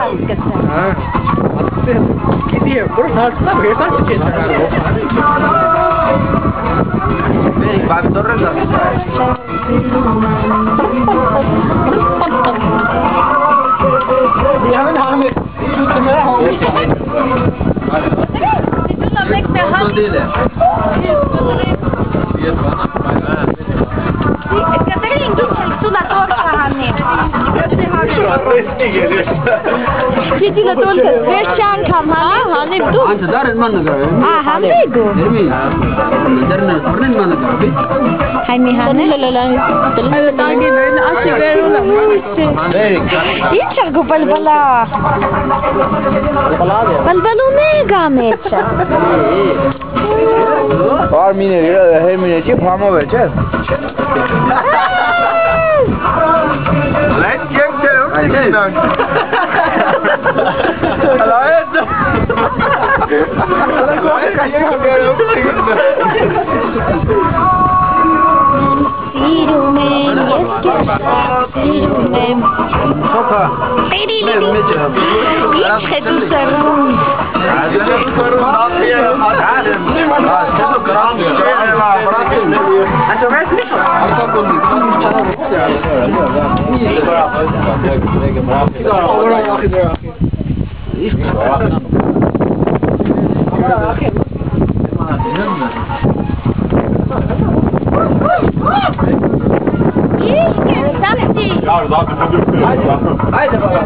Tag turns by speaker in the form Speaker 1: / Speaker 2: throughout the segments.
Speaker 1: Ini baru harusnya beda sih.
Speaker 2: Ini kantor nggak bisa.
Speaker 1: Dia kan hamil. Itu sebenarnya hamil.
Speaker 3: Itu namanya sehat.
Speaker 2: Iya, mana?
Speaker 3: Catherine, sulla torta Hanni. Senti la torta, veci anche a Hanni tu.
Speaker 2: Anzi, dare il mano grave.
Speaker 3: Ah, Hanni tu. Hanni. Ayo tangi ben aşı ver ona. Hiç balbala. Balbalo mega meça.
Speaker 2: और महीने हर महीने की फार्म हो गए चल light game चलो Haydi baba.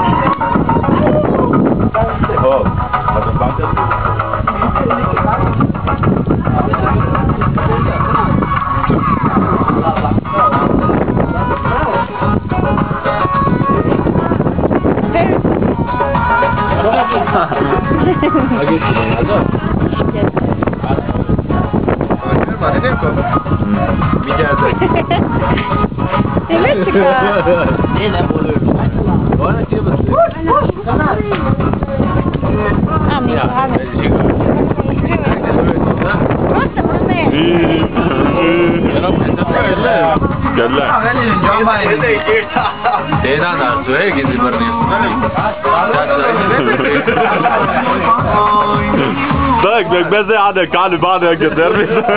Speaker 4: Meg bezéjárnak kálni bárnak a természet.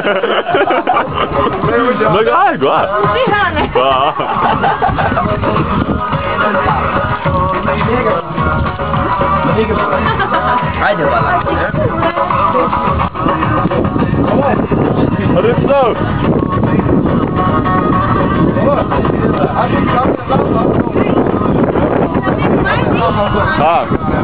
Speaker 4: Meg ágva.
Speaker 2: Haydi baba.
Speaker 4: Hadi slow. Ha.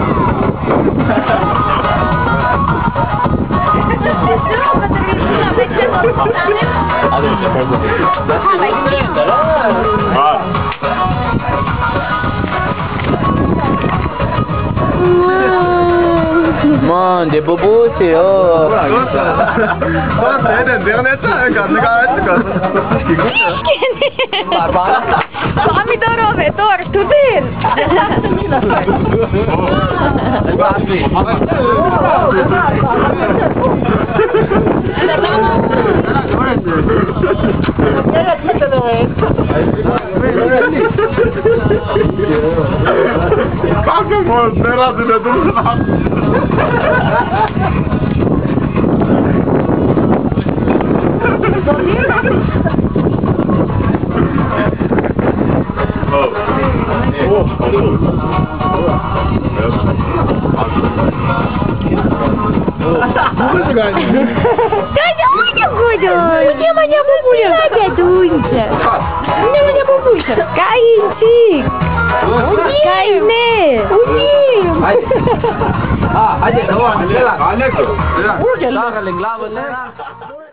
Speaker 2: Man, det bobo se oh.
Speaker 4: Vad säger den? Det är inte kan det
Speaker 3: Barbara. Mami dorove, tortu din.
Speaker 4: Kanka mor, nerede de dursun?
Speaker 3: Где моя бабуля? Дядунька. Где моя бабуля? Каинчик. Кайне. Уним.
Speaker 2: Haydi devam edelim. Aleyküm.